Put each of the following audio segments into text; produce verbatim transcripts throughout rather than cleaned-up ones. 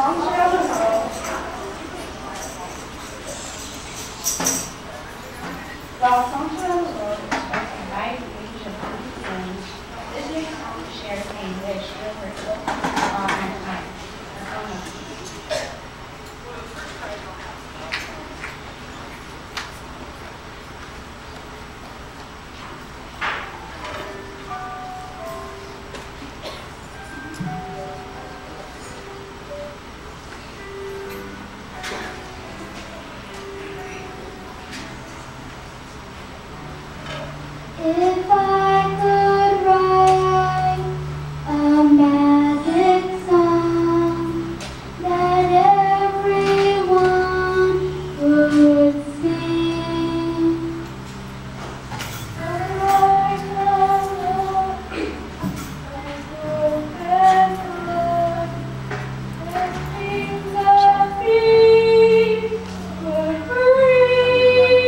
If I could write a magic song that everyone would sing, the Lord, the Lord, my good and Lord, the King of peace would breathe.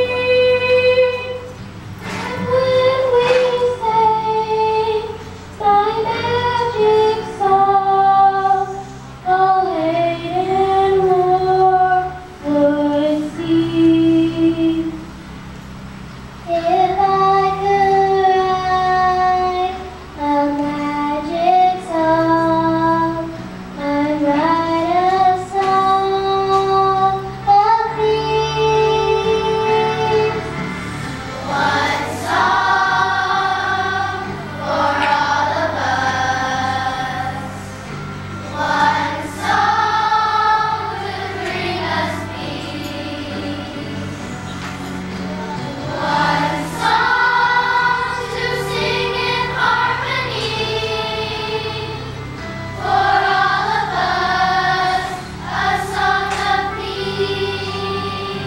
And when we sang thy magic song, all hate and war would cease. If I could write a magic song, I'd write a song of peace. One song for all of us. One song to bring us peace. One song to sing in harmony. For all of us, a song of peace.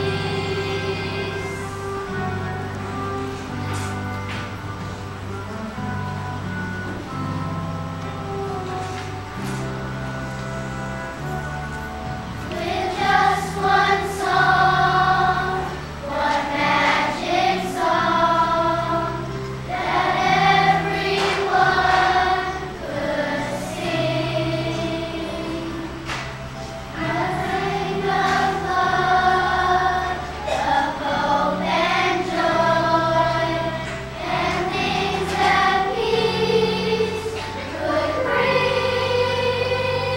With just one song, one magic song that everyone could sing. A ring of love, of hope and joy, and things that peace could bring.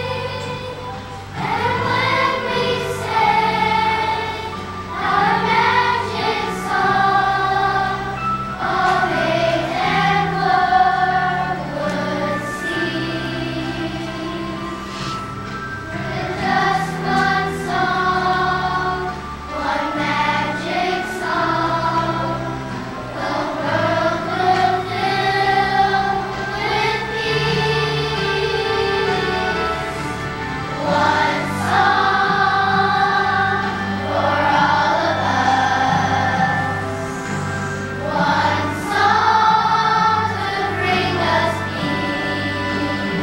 And when we sang our magic song, all hate and war would cease. With just one song, one magic song, the world will fill with peace. One song for all of us. One song to bring us peace.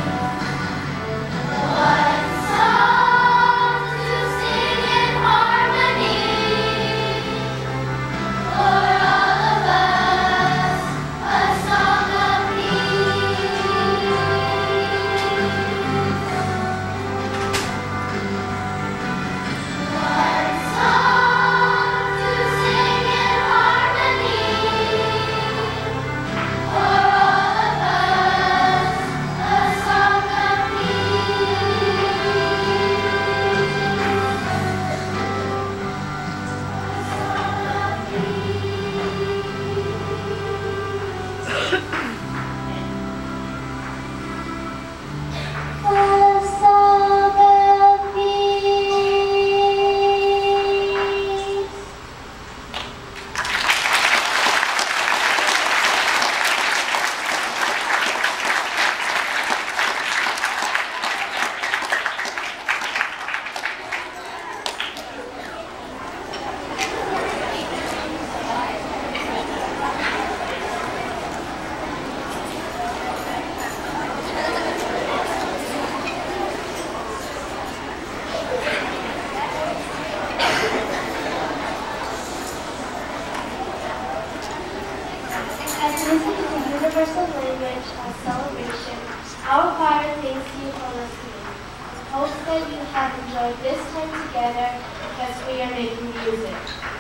One song to sing in harmony. For all of us, a song of peace. One song to sing in harmony. For all of us, a song of peace. A song of peace. As music is a universal language of celebration, our choir thanks you for listening. hope that you have enjoyed this time together because we are making music.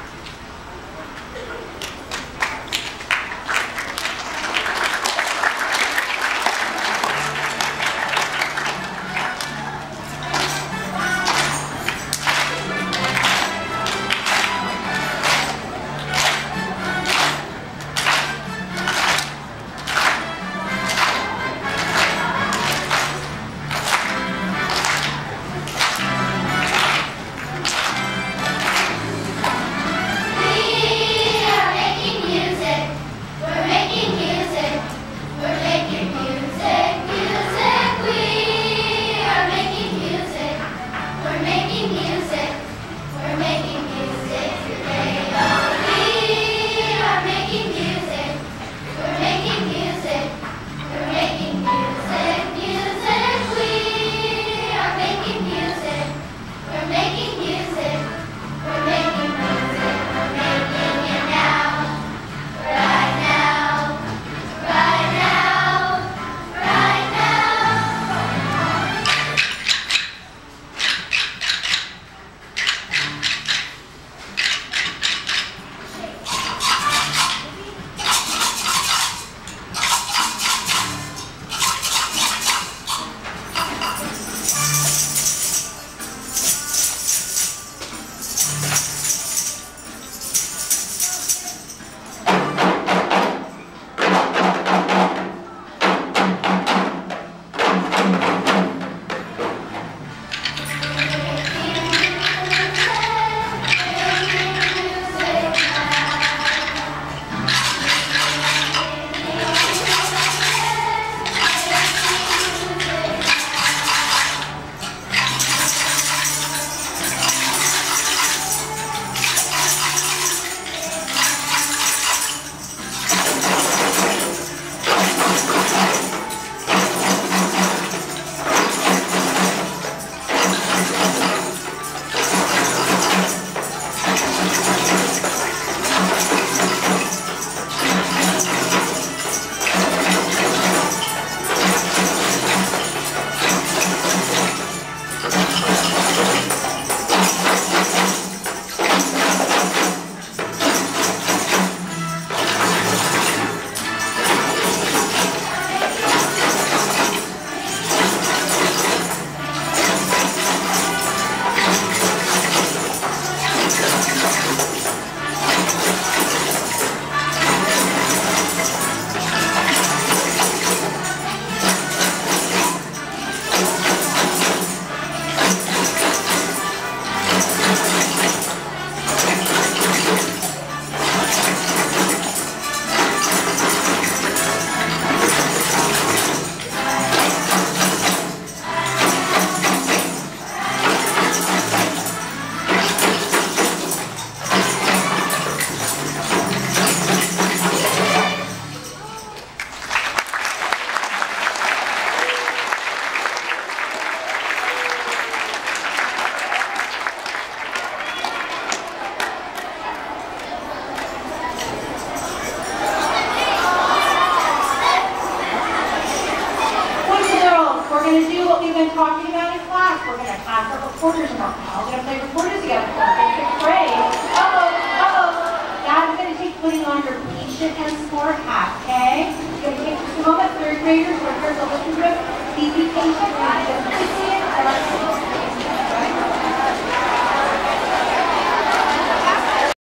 Talking about in class. We're going to pass our reporters and we're all going to play reporters together. Sixth grade. Uh-oh, uh-oh. That's going to take putting on your patient and smart hat, okay? You're going to take just a moment, third graders, we're here to listen to it. Please be patient.